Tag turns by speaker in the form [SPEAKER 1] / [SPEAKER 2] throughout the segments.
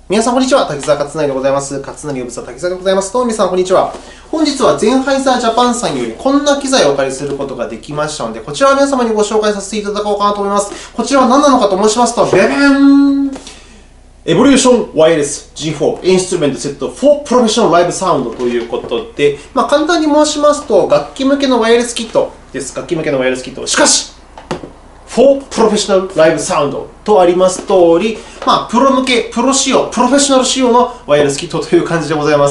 [SPEAKER 1] 皆さん、こんにちは。滝沢勝成でございます。勝成呼ぶさ滝沢でございます。どうも皆さん、こんにちは。本日はゼンハイザージャパンさんよりこんな機材をお借りすることができましたので、こちらを皆様にご紹介させていただこうかなと思います。こちらは何なのかと申しますと、ベベンエボリューションワイヤレス G4 インストゥルメントセット for Professional Live Sound ということで、簡単に申しますと、楽器向けのワイヤレスキットです。楽器向けのワイヤレスキット。しかし、For Professional Live Sound とあります通り、プロ向け、プロ仕様、プロフェッショナル仕様のワイヤレスキットという感じでございます。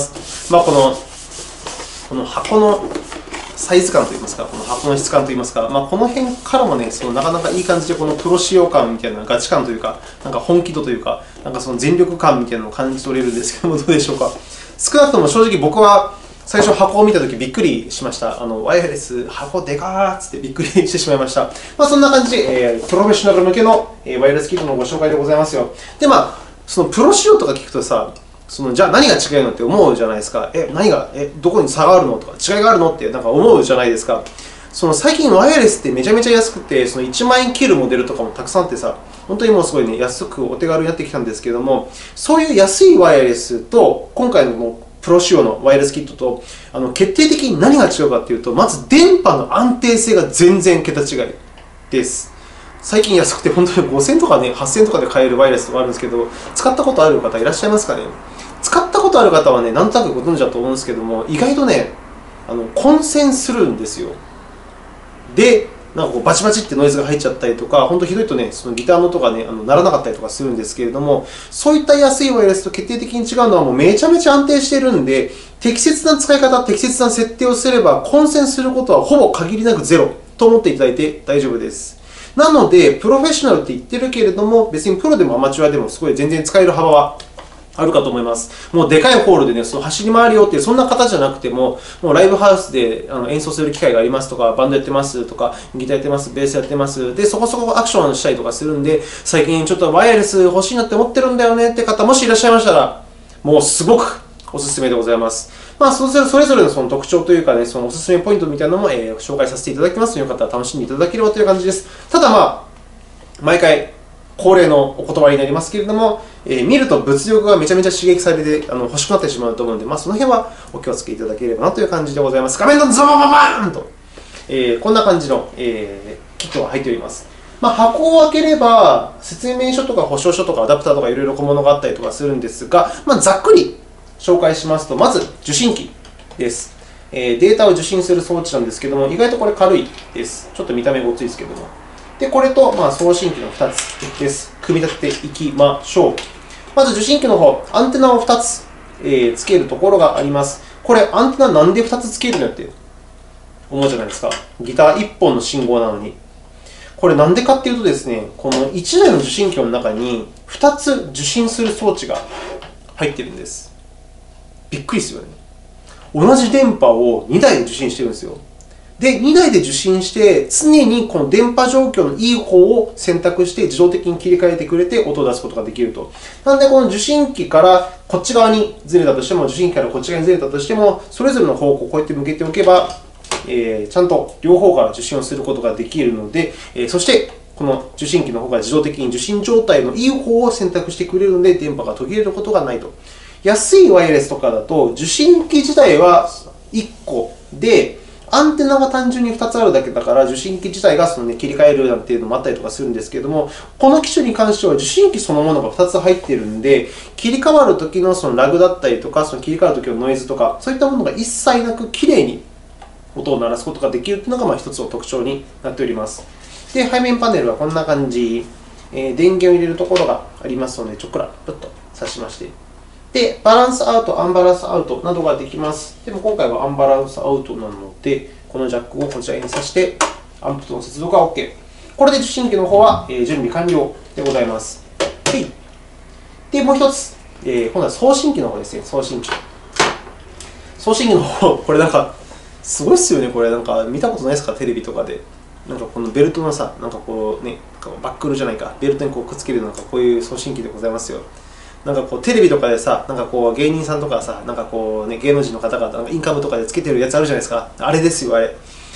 [SPEAKER 1] この箱のサイズ感といいますか、この箱の質感といいますか、この辺からもね、なかなかいい感じで、このプロ仕様感みたいな、ガチ感というか、本気度というか、その全力感みたいなのを感じ取れるんですけども、どうでしょうか。少なくとも正直僕は、最初箱を見たときびっくりしました。ワイヤレス、箱でかーっつってびっくりしてしまいました。そんな感じで、プロフェッショナル向けのワイヤレスキットのご紹介でございますよ。で、そのプロ仕様とか聞くとさ、じゃあ何が違うのって思うじゃないですか。どこに差があるのとか、違いがあるのって思うじゃないですか。最近ワイヤレスってめちゃめちゃ安くて、1万円切るモデルとかもたくさんあってさ、本当にもうすごいね、安くお手軽になってきたんですけども、そういう安いワイヤレスと、今回のプロ仕様のワイヤレスキットと決定的に何が違うかというと、まず電波の安定性が全然桁違いです。最近安くて本当に5000とかね、8000とかで買えるワイヤレスとかあるんですけど、使ったことある方いらっしゃいますかね。使ったことある方はね、なんとなくご存知だと思うんですけども、意外とね、混線するんですよ。で、バチバチってノイズが入っちゃったりとか、本当ひどいとね、ギターの音がね、鳴らなかったりとかするんですけれども、そういった安いワイヤレスと決定的に違うのは、もうめちゃめちゃ安定しているんで、適切な使い方、適切な設定をすれば、混線することはほぼ限りなくゼロと思っていただいて大丈夫です。なので、プロフェッショナルって言ってるけれども、別にプロでもアマチュアでもすごい全然使える幅はあるかと思います。もうでかいホールでね、走り回るよっていう、そんな方じゃなくても、もうライブハウスで演奏する機会がありますとか、バンドやってますとか、ギターやってます、ベースやってます。で、そこそこアクションしたりとかするんで、最近ちょっとワイヤレス欲しいなって思ってるんだよねって方、もしいらっしゃいましたら、もうすごくおすすめでございます。それぞれの特徴というかね、おすすめポイントみたいなのも紹介させていただきますという方は楽しんでいただければという感じです。ただ毎回、恒例のお言葉になりますけれども、見ると物欲がめちゃめちゃ刺激されて欲しくなってしまうと思うので、その辺はお気をつけいただければなという感じでございます。画面のズババババーンと、こんな感じの、キットが入っております。箱を開ければ、説明書とか保証書とかアダプターとかいろいろ小物があったりとかするんですが、ざっくり紹介しますと、まず受信機です。データを受信する装置なんですけども、意外とこれ軽いです。ちょっと見た目ごついですけども。で、これと送信機の2つです。組み立てていきましょう。まず受信機の方、アンテナを2つ、つけるところがあります。これ、アンテナなんで2つつけるのって思うじゃないですか。ギター1本の信号なのに。これなんでかっていうとですね、この1台の受信機の中に2つ受信する装置が入っているんです。びっくりですよね。同じ電波を2台で受信してるんですよ。で、2台で受信して、常にこの電波状況のいい方を選択して自動的に切り替えてくれて音を出すことができると。なので、この受信機からこっち側にずれたとしても、受信機からこっち側にずれたとしても、それぞれの方向をこうやって向けておけば、ちゃんと両方から受信をすることができるので、そして、この受信機の方が自動的に受信状態のいい方を選択してくれるので、電波が途切れることがないと。安いワイヤレスとかだと、受信機自体は1個で、アンテナが単純に2つあるだけだから、受信機自体が切り替えるなんていうのもあったりとかするんですけれども、この機種に関しては受信機そのものが2つ入っているので、切り替わるときのラグだったりとか、切り替わるときのノイズとか、そういったものが一切なくきれいに音を鳴らすことができるというのが1つの特徴になっております。で、背面パネルはこんな感じ。電源を入れるところがありますので、ちょっくらプッと挿しまして。で、バランスアウト、アンバランスアウトなどができます。でも今回はアンバランスアウトなので、このジャックをこちらに挿して、アンプとの接続は OK。これで受信機の方は準備完了でございます。で、もう一つ、今度は送信機の方ですね。送信機。送信機の方、これすごいっすよね。これ見たことないですか、テレビとかで。このベルトのさ、こうね、バックルじゃないか、ベルトにこうくっつけるこういう送信機でございますよ。テレビとかでさ、芸人さんとかさ、芸能人の方々、インカムとかでつけてるやつあるじゃないですか。あれですよ、あれ。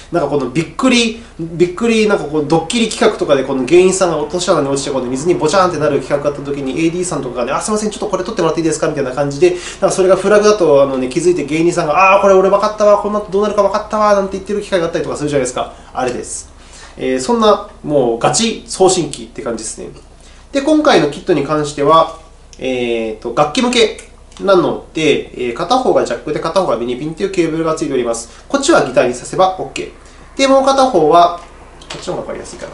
[SPEAKER 1] なんかこのびっくり、なんかこうドッキリ企画とかでこの芸人さんが落とし穴に落ちてこの水にボチャーンってなる企画があった時に AD さんとかがね、あ、すみません、ちょっとこれ撮ってもらっていいですかみたいな感じで、なんかそれがフラグだと気づいて芸人さんが、これ俺分かったわ、こんなどうなるか分かったわなんて言ってる機会があったりとかするじゃないですか。あれです。そんなもうガチ送信機って感じですね。で、今回のキットに関しては、楽器向けなので、片方がジャックで片方がミニピンというケーブルがついております。こっちはギターに挿せば OK。で、もう片方は、こっちの方が分かりやすいかな。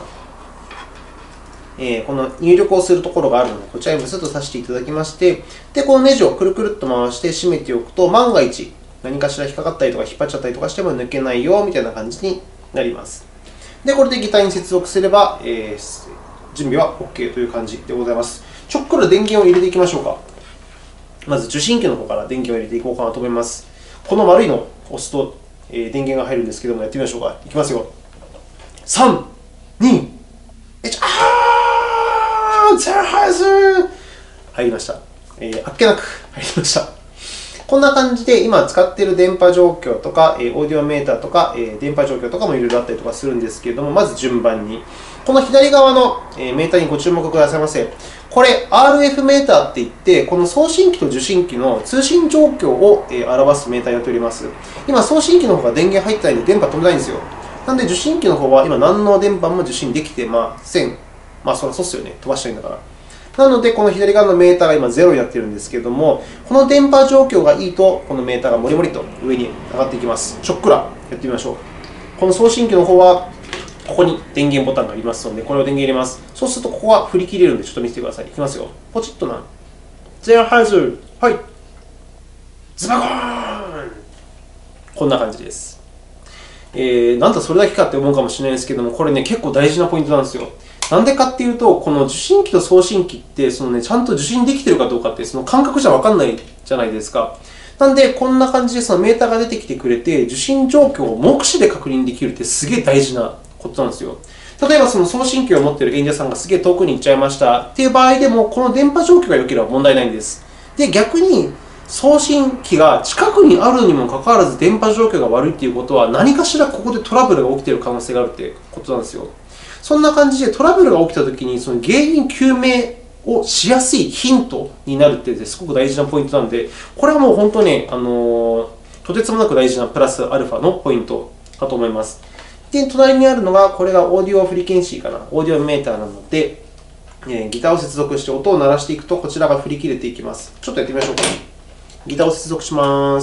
[SPEAKER 1] この入力をするところがあるので、こちらにブスッと挿していただきまして、で、このネジをくるくるっと回して締めておくと、万が一何かしら引っかかったりとか引っ張っちゃったりとかしても抜けないよみたいな感じになります。で、これでギターに接続すれば、準備は OK という感じでございます。ちょっくら電源を入れていきましょうか。まず受信機の方から電源を入れていこうかなと思います。この丸いのを押すと、電源が入るんですけども、やってみましょうか。いきますよ。3、2、1、ゼロハイズ入りました。あっけなく入りました。こんな感じで、今使っている電波状況とか、オーディオメーターとか、電波状況とかもいろいろあったりとかするんですけれども、まず順番に。この左側のメーターにご注目くださいませ。これ、RF メーターっていって、この送信機と受信機の通信状況を表すメーターになっております。今、送信機の方が電源入ってないので、電波飛んでないんですよ。なので、受信機の方は今、何の電波も受信できてません。そりゃそうですよね。飛ばしたいんだから。なので、この左側のメーターが今0になっているんですけれども、この電波状況がいいと、このメーターがもりもりと上に上がっていきます。ちょっくらやってみましょう。この送信機の方は、ここに電源ボタンがありますので、これを電源入れます。そうすると、ここが振り切れるので、ちょっと見せてください。いきますよ。ポチッとな。ゼロハイズ。はい。ズバコーン。こんな感じです。なんだそれだけかって思うかもしれないですけども、これね、結構大事なポイントなんですよ。なんでかっていうと、この受信機と送信機って、ちゃんと受信できているかどうかって、その感覚じゃ分かんないじゃないですか。なんで、こんな感じでそのメーターが出てきてくれて、受信状況を目視で確認できるってすげえ大事なことなんですよ。例えば、その送信機を持っている演者さんがすげえ遠くに行っちゃいましたっていう場合でも、この電波状況が良ければ問題ないんです。で、逆に、送信機が近くにあるにもかかわらず電波状況が悪いということは、何かしらここでトラブルが起きている可能性があるということなんですよ。そんな感じでトラブルが起きたときに、その原因究明をしやすいヒントになるってすごく大事なポイントなので、これはもう本当に、とてつもなく大事なプラスアルファのポイントかと思います。で、隣にあるのが、これがオーディオフリケンシーかな、オーディオメーターなので、ギターを接続して音を鳴らしていくと、こちらが振り切れていきます。ちょっとやってみましょうか。ギターを接続します。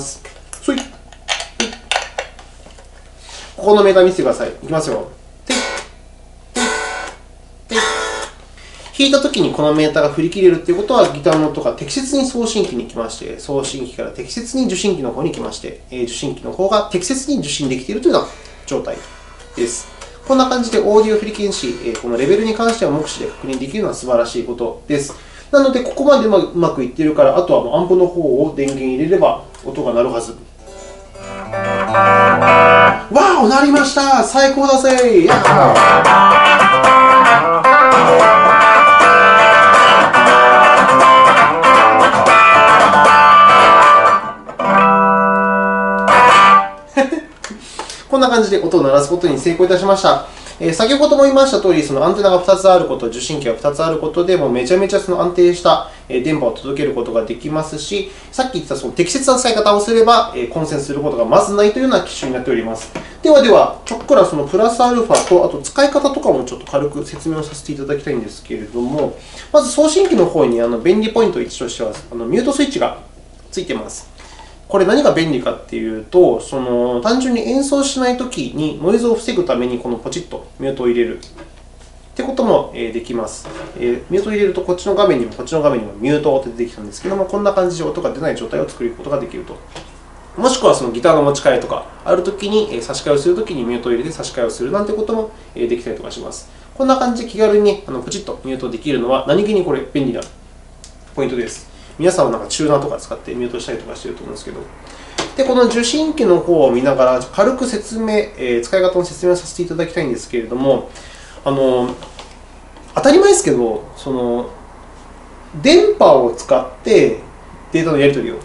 [SPEAKER 1] ここのメーター見せてください。いきますよ。弾いたときにこのメーターが振り切れるということは、ギターの音が適切に送信機に来まして、送信機から適切に受信機の方に来まして、受信機の方が適切に受信できているというような状態です。こんな感じでオーディオフリケンシー、このレベルに関しては目視で確認できるのは素晴らしいことです。なので、ここまでうまくいっているから、あとはもうアンプの方を電源入れれば音が鳴るはず。わお、鳴りました。最高だぜ。やこんな感じで音を鳴らすことに成功いたしました。先ほども言いましたとおり、そのアンテナが2つあること、受信機が2つあることで、もうめちゃめちゃその安定した電波を届けることができますし、さっき言ったその適切な使い方をすれば、混線することがまずないというような機種になっております。では、ちょっくらそのプラスアルファと、あと使い方とかもちょっと軽く説明をさせていただきたいんですけれども、まず送信機の方に便利ポイント1としては、ミュートスイッチがついています。これ何が便利かっていうと、単純に演奏しないときにノイズを防ぐためにこのポチッとミュートを入れるってこともできます。ミュートを入れるとこっちの画面にもこっちの画面にもミュートって出てきたんですけども、こんな感じで音が出ない状態を作ることができると。もしくはそのギターの持ち替えとかあるときに差し替えをするときにミュートを入れて差し替えをするなんてこともできたりとかします。こんな感じで気軽にポチッとミュートできるのは何気にこれ便利なポイントです。皆さんはなんかチューナーとか使ってミュートしたりとかしていると思うんですけど。で、この受信機の方を見ながら、軽く説明、使い方の説明をさせていただきたいんですけれども、当たり前ですけど、電波を使ってデータのやり取りを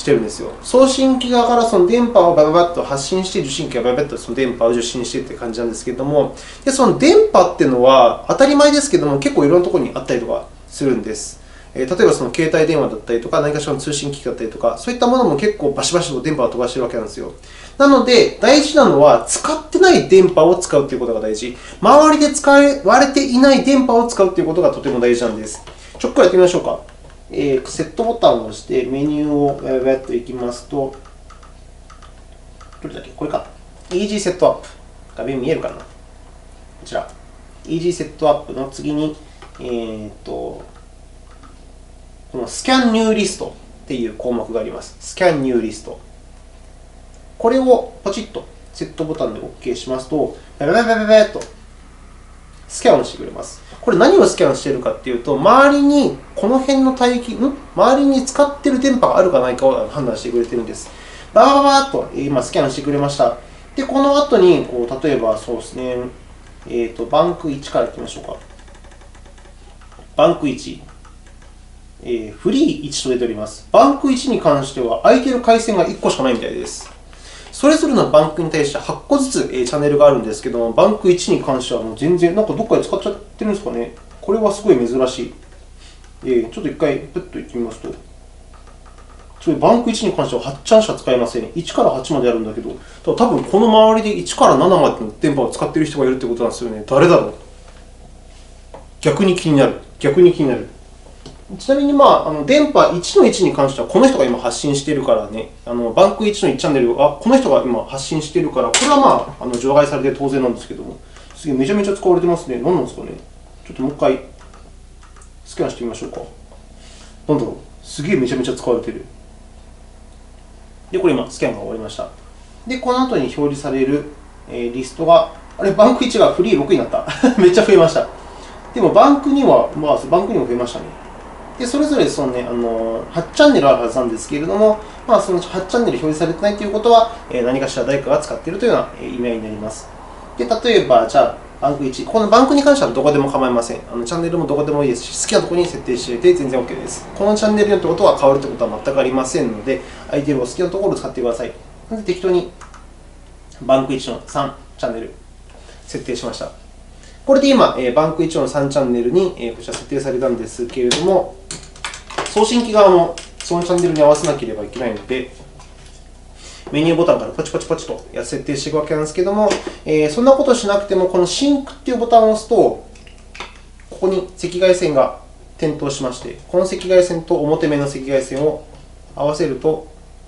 [SPEAKER 1] してるんですよ。送信機側からその電波をバババッと発信して、受信機がバババッとその電波を受信してって感じなんですけれども、でその電波っていうのは当たり前ですけども、結構いろんなところにあったりとかするんです。例えばその携帯電話だったりとか、何かしらの通信機器だったりとか、そういったものも結構バシバシと電波を飛ばしているわけなんですよ。なので、大事なのは、使ってない電波を使うということが大事。周りで使われていない電波を使うということがとても大事なんです。ちょっくらやってみましょうか。セットボタンを押して、メニューをやっといきますと、どれだっけこれか。Easy セットアップ。画面見えるかなこちら。Easy セットアップの次に、このスキャンニューリストっていう項目があります。スキャンニューリスト。これをポチッとセットボタンで OK しますと、ババババババッとスキャンをしてくれます。これ何をスキャンしているかっていうと、周りにこの辺の帯域、周りに使っている電波があるかないかを判断してくれているんです。ババババーっと今スキャンしてくれました。で、この後に例えばそうですね、バンク1からいきましょうか。バンク1。フリー1と出ております。バンク1に関しては空いている回線が1個しかないみたいです。それぞれのバンクに対して8個ずつチャンネルがあるんですけども、バンク1に関してはもう全然、なんかどっかで使っちゃってるんですかね。これはすごい珍しい。ちょっと一回、プッといってみますと、バンク1に関しては8ちゃんしか使えませんね。1から8まであるんだけど、多分この周りで1から7までの電波を使っている人がいるということなんですよね。誰だろう。逆に気になる。逆に気になる。ちなみに、電波1の1に関しては、この人が今発信しているからね、バンク1の1チャンネルを、この人が今発信しているから、これは除外されて当然なんですけども、すげえめちゃめちゃ使われてますね。何なんですかね。ちょっともう一回、スキャンしてみましょうか。なんだろう。すげえめちゃめちゃ使われてる。で、これ今、スキャンが終わりました。で、この後に表示されるリストが、あれ、バンク1がフリー6になった。めっちゃ増えました。でも、バンク2は、バンク2も増えましたね。でそれぞれその、8チャンネルあるはずなんですけれども、その8チャンネル表示されていないということは、何かしら誰かが使っているというような意味合いになります。で例えば、じゃあ、バンク1、このバンクに関してはどこでも構いません。チャンネルもどこでもいいですし、好きなところに設定していて全然 OK です。このチャンネルによってことは変わるということは全くありませんので、相手を好きなところを使ってください。なので、適当にバンク1の3チャンネル設定しました。これで今、バンク1の3チャンネルにこちら設定されたんですけれども、送信機側もそのチャンネルに合わせなければいけないので、メニューボタンからポチポチポチと設定していくわけなんですけれども、そんなことしなくても、このシンクというボタンを押すと、ここに赤外線が点灯しまして、この赤外線と表面の赤外線を合わせると、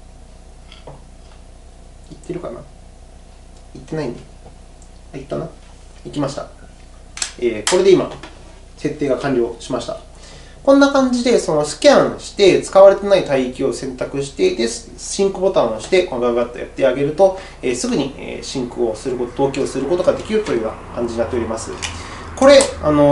[SPEAKER 1] いってるかな？いってないね。いったな。いきました。これで今、設定が完了しました。こんな感じで、そのスキャンして使われていない帯域を選択して、でシンクボタンを押して、ガガガッとやってあげると、すぐにシンクをすること、同期をすることができるというような感じになっております。これ、例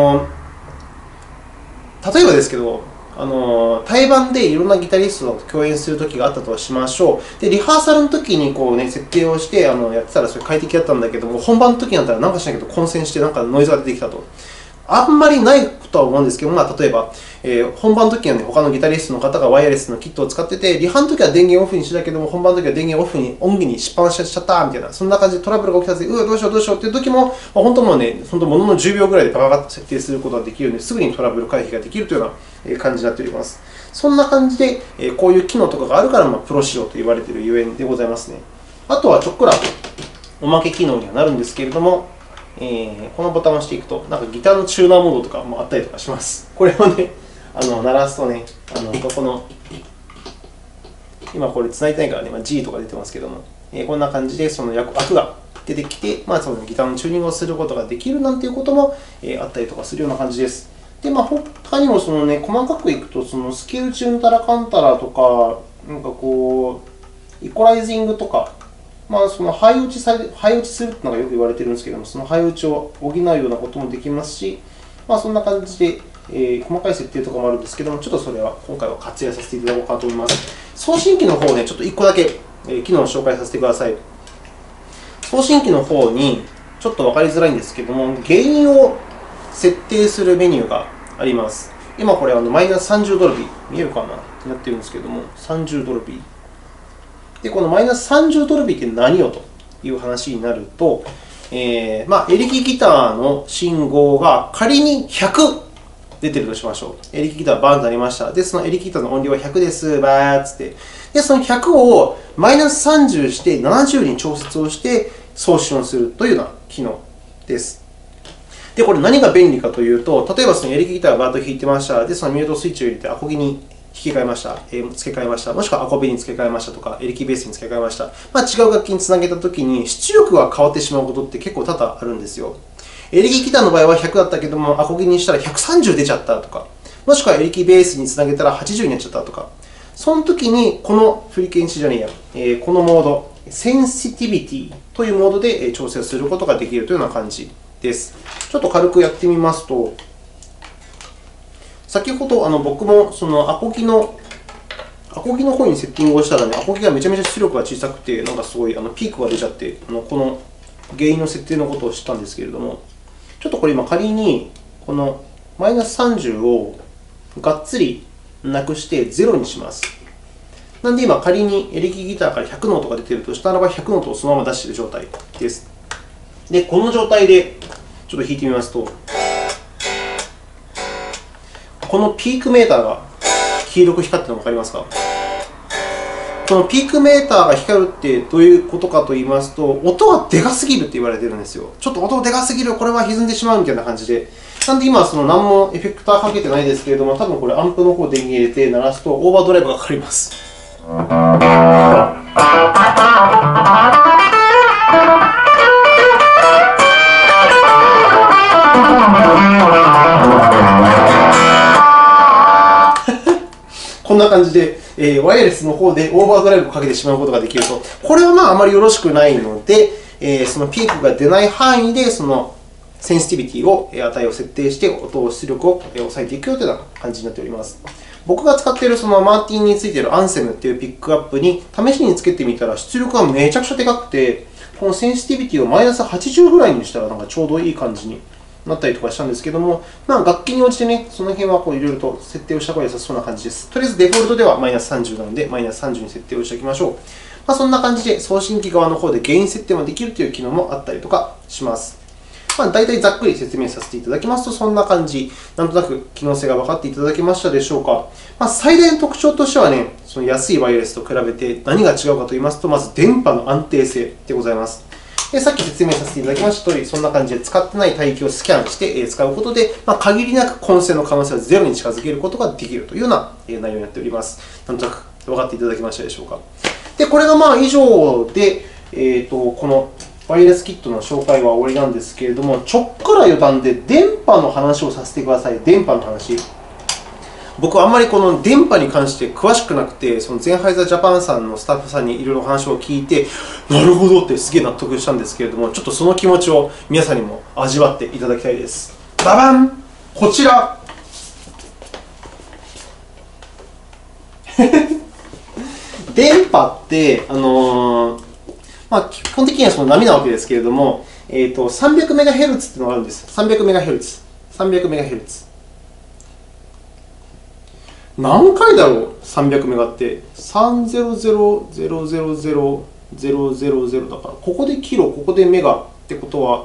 [SPEAKER 1] えばですけど、対バンでいろんなギタリストと共演するときがあったとしましょう。で、リハーサルのときに設定をしてやってたらそれ快適だったんだけども、本番のときになったらなんかしないけど混戦してなんかノイズが出てきたと。あんまりないとは思うんですけど、例えば、本番のときは他のギタリストの方がワイヤレスのキットを使ってて、リハのときは電源オフにしてたけども、本番のときは電源オフに、オンにしっぱなしちゃったみたいな、そんな感じでトラブルが起きたので、どうしようどうしようっていうときも、本当もうね、ものの10秒ぐらいでバカバカッと設定することができるので、すぐにトラブル回避ができるというような感じになっております。そんな感じで、こういう機能とかがあるから、プロ仕様と言われているゆえんでございますね。あとはちょっくらおまけ機能にはなるんですけれども、このボタンを押していくと、なんかギターのチューナーモードとかもあったりとかします。これをね、鳴らすとね、どこの、今これ繋いでないからね、G とか出てますけども、こんな感じでその枠が出てきて、そのギターのチューニングをすることができるなんていうこともあったりとかするような感じです。で、他にもその、細かくいくと、そのスケールチューンたらかんたらとか、なんかこう、イコライジングとか、その配打ちするというのがよく言われているんですけれども、その配打ちを補うようなこともできますし、そんな感じで、細かい設定とかもあるんですけども、ちょっとそれは今回は割愛させていただこうかと思います。送信機の方ね、ちょっと1個だけ機能を紹介させてください。送信機の方に、ちょっと分かりづらいんですけども、ゲインを設定するメニューがあります。今これマイナス30ドルビー、見えるかなになっているんですけども、30ドルビー。 で、このマイナス30ドルビーって何よという話になると、エレキギターの信号が仮に100出てるとしましょう。エレキギターバーンとなりました。で、そのエレキギターの音量は100です、バーッつって。で、その100をマイナス30して70に調節をして送信をするというような機能です。で、これ何が便利かというと、例えばそのエレキギターがバーッと弾いてました。で、そのミュートスイッチを入れてアコギに付け替えました。付け替えました。もしくはアコベに付け替えましたとか、エレキベースに付け替えました。違う楽器につなげたときに出力が変わってしまうことって結構多々あるんですよ。エレキギターの場合は100だったけども、アコギにしたら130出ちゃったとか、もしくはエレキベースにつなげたら80になっちゃったとか、その時にこのフリケンシじゃねえや、このモード、センシティビティというモードで調整することができるというような感じです。ちょっと軽くやってみますと、先ほど僕もそのアコギの方にセッティングをしたらね、アコギがめちゃめちゃ出力が小さくて、なんかすごいピークが出ちゃって、この原因の設定のことを知ったんですけれども、ちょっとこれ今仮にこのマイナス30をがっつりなくして0にします。なので今仮にエレキギターから100ノートが出ているとしたらば、100ノートをそのまま出している状態です。で、この状態でちょっと弾いてみますと、このピークメーターが黄色く光っているのがわかりますか？このピークメーターが光るってどういうことかと言いますと、音がでかすぎるって言われているんですよ。ちょっと音でかすぎる、これは歪んでしまうみたいな感じで。なので今、何もエフェクターかけてないですけれども、多分これアンプの方で電源入れて鳴らすとオーバードライブがかかります。こんな感じで、ワイヤレスの方でオーバードライブをかけてしまうことができると。これはあまりよろしくないので、そのピークが出ない範囲で、そのセンシティビティを値を設定して、音を出力を抑えていくよというような感じになっております。僕が使っているそのマーティンについているアンセムというピックアップに試しにつけてみたら、出力がめちゃくちゃでかくて、このセンシティビティをマイナス80ぐらいにしたらなんかちょうどいい感じになったりとかしたんですけども、楽器に応じてね、その辺はいろいろと設定をした方が良さそうな感じです。とりあえずデフォルトではマイナス30なので、マイナス30に設定をしておきましょう。そんな感じで送信機側の方でゲイン設定もできるという機能もあったりとかします。大体ざっくり説明させていただきますと、そんな感じ。なんとなく機能性が分かっていただけましたでしょうか。最大の特徴としてはね、その安いワイヤレスと比べて何が違うかと言いますと、まず電波の安定性でございます。でさっき説明させていただきましたとおり、そんな感じで使ってない帯域をスキャンして使うことで、限りなく混線の可能性をゼロに近づけることができるというような内容になっております。なんとなく分かっていただけましたでしょうか。で、これが以上で、このワイヤレスキットの紹介は終わりなんですけれども、ちょっから余談で電波の話をさせてください。電波の話。僕はあんまりこの電波に関して詳しくなくて、そのゼンハイザージャパンさんのスタッフさんにいろいろ話を聞いて、なるほどってすげえ納得したんですけれども、ちょっとその気持ちを皆さんにも味わっていただきたいです。ババン！こちら電波って、基本的にはその波なわけですけれども、300MHz っていうのがあるんです。300MHz。300MHz。何回だろう ?300 メガって。3000000だから、ここでキロ、ここでメガってことは、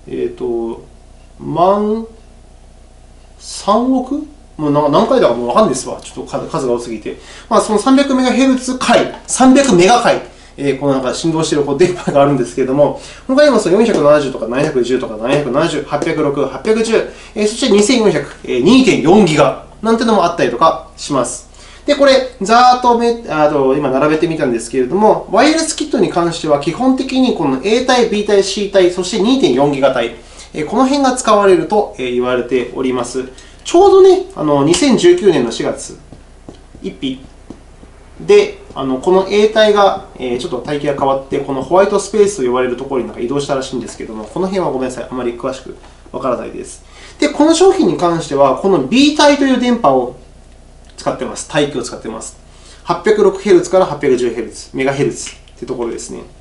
[SPEAKER 1] 万3億もう何回だかもう分かんないですわ。ちょっと数が多すぎて。その300メガヘルツ回、300メガ回、この振動している電波があるんですけれども、他にも470とか710とか770、806、810、そして2400、2.4 ギガ。なんてのもあったりとかします。で、これ、ざーっと今並べてみたんですけれども、ワイヤレスキットに関しては基本的にこの A 帯、B 帯、C 帯、そして 2.4 ギガ帯、この辺が使われると言われております。ちょうどね、2019年の4月1日で、この A 帯がちょっと帯域が変わって、このホワイトスペースと呼ばれるところに移動したらしいんですけれども、この辺はごめんなさい、あまり詳しくわからないです。で、この商品に関しては、この B 帯という電波を使っています。帯域を使っています。806Hz から 810Hz、メガヘルツというところですね。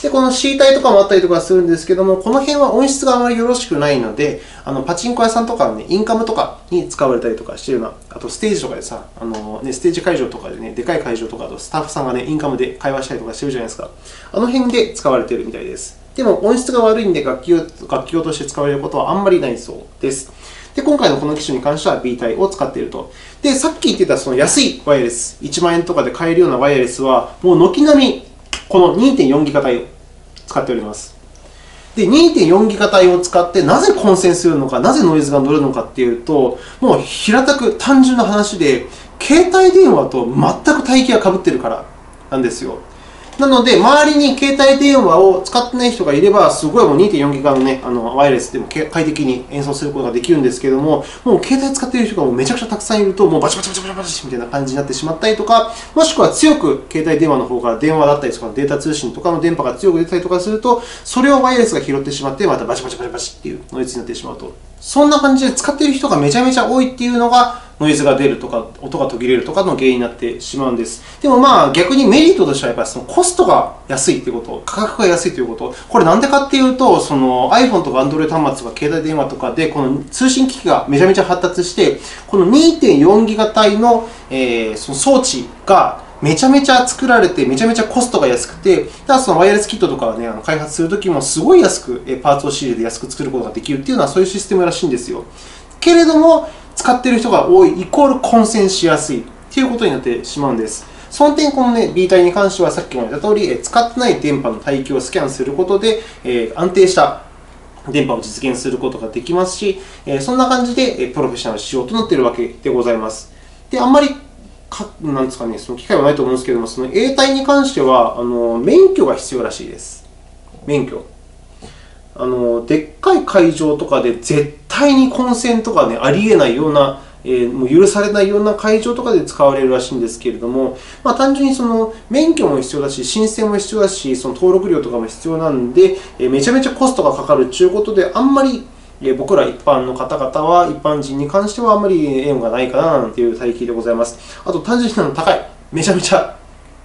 [SPEAKER 1] で、この C 帯とかもあったりとかするんですけども、この辺は音質があまりよろしくないので、パチンコ屋さんとかのね、インカムとかに使われたりとかしてるような、あとステージとかでさ、ステージ会場とかでね、でかい会場とかとスタッフさんがね、インカムで会話したりとかしてるじゃないですか。あの辺で使われてるみたいです。でも音質が悪いんで楽器用として使われることはあんまりないそうです。で、今回のこの機種に関しては B 帯を使っていると。で、さっき言ってたその安いワイヤレス、1万円とかで買えるようなワイヤレスは、もう軒並みこの 2.4 ギガ帯を使っております。で、2.4 ギガ帯を使ってなぜ混線するのか、なぜノイズが乗るのかっていうと、もう平たく単純な話で、携帯電話と全く帯域が被っているからなんですよ。なので、周りに携帯電話を使ってない人がいれば、すごいもう 2.4 ギガのね、ワイヤレスでも快適に演奏することができるんですけれども、もう携帯使っている人がもうめちゃくちゃたくさんいると、もうバチバチバチバチバチみたいな感じになってしまったりとか、もしくは強く携帯電話の方から電話だったりとかデータ通信とかの電波が強く出たりとかすると、それをワイヤレスが拾ってしまって、またバチバチバチバチっていうノイズになってしまうと。そんな感じで使っている人がめちゃめちゃ多いっていうのが、ノイズが出るとか、音が途切れるとかの原因になってしまうんです。でもまあ逆にメリットとしてはやっぱりそのコストが安いということ、価格が安いということ。これなんでかっていうと、その iPhone とか Android 端末とか携帯電話とかでこの通信機器がめちゃめちゃ発達して、この 2.4 ギガ帯の、その装置がめちゃめちゃ作られて、めちゃめちゃコストが安くて、ただそのワイヤレスキットとかをね、開発するときもすごい安く、パーツを仕入れて安く作ることができるっていうのはそういうシステムらしいんですよ。けれども、使っている人が多いイコール混線しやすいということになってしまうんです。その点、この、ね、B 帯に関してはさっきも言った通り、使ってない電波の帯域をスキャンすることで、安定した電波を実現することができますし、そんな感じでプロフェッショナル仕様となっているわけでございます。で、あんまりなんですかね、その機会はないと思うんですけれども、その A 帯に関しては免許が必要らしいです。免許。でっかい会場とかで絶対に混線とかね、ありえないような、もう許されないような会場とかで使われるらしいんですけれども、単純にその免許も必要だし、申請も必要だし、その登録料とかも必要なんで、めちゃめちゃコストがかかるということで、あんまり僕ら一般の方々は、一般人に関してはあんまり縁がないかななんていう帯域でございます。あと単純に高い。めちゃめちゃ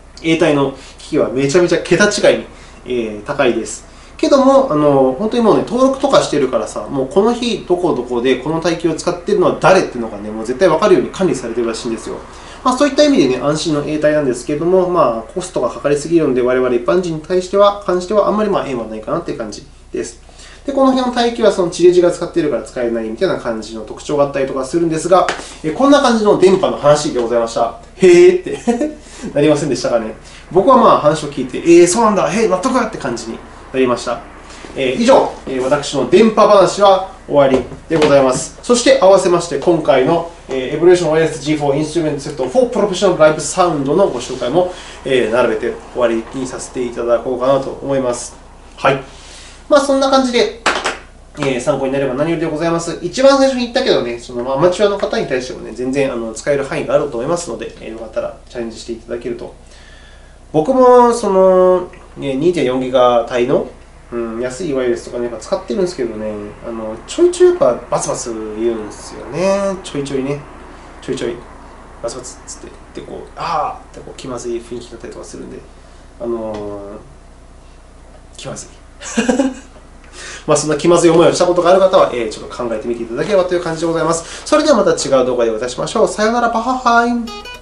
[SPEAKER 1] A 帯の機器はめちゃめちゃ桁違いに高いです。けども、本当にもうね、登録とかしてるからさ、もうこの日、どこどこでこの帯域を使っているのは誰っていうのがね、もう絶対分かるように管理されているらしいんですよ。そういった意味でね、安心の A 帯なんですけれども、コストがかかりすぎるので、我々一般人に関しては、あんまり縁はないかなっていう感じです。で、この辺の帯域はその地デジが使っているから使えないみたいな感じの特徴があったりとかするんですが、こんな感じの電波の話でございました。へーってなりませんでしたかね。僕は話を聞いて、そうなんだ、納得だって感じになりました。以上、私の電波話は終わりでございます。そして合わせまして、今回のEvolution Wireless G4 インストゥルメントセット for Professional Live Sound のご紹介も並べて終わりにさせていただこうかなと思います。はい。そんな感じで、参考になれば何よりでございます。一番最初に言ったけどね、そのアマチュアの方に対してもね、全然使える範囲があると思いますので、よかったらチャレンジしていただけると。僕もその 2.4 ギガ帯の安いワイヤレスとかね、やっぱ使ってるんですけどね、ちょいちょいやっぱバツバツ言うんですよね。ちょいちょいね。ちょいちょい。バツバツっつって。で、こう、あーってこう気まずい雰囲気だったりとかするんで、気まずい。そんな気まずい思いをしたことがある方は、ちょっと考えてみていただければという感じでございます。それではまた違う動画でお会いしましょう。さよなら、バハハイ。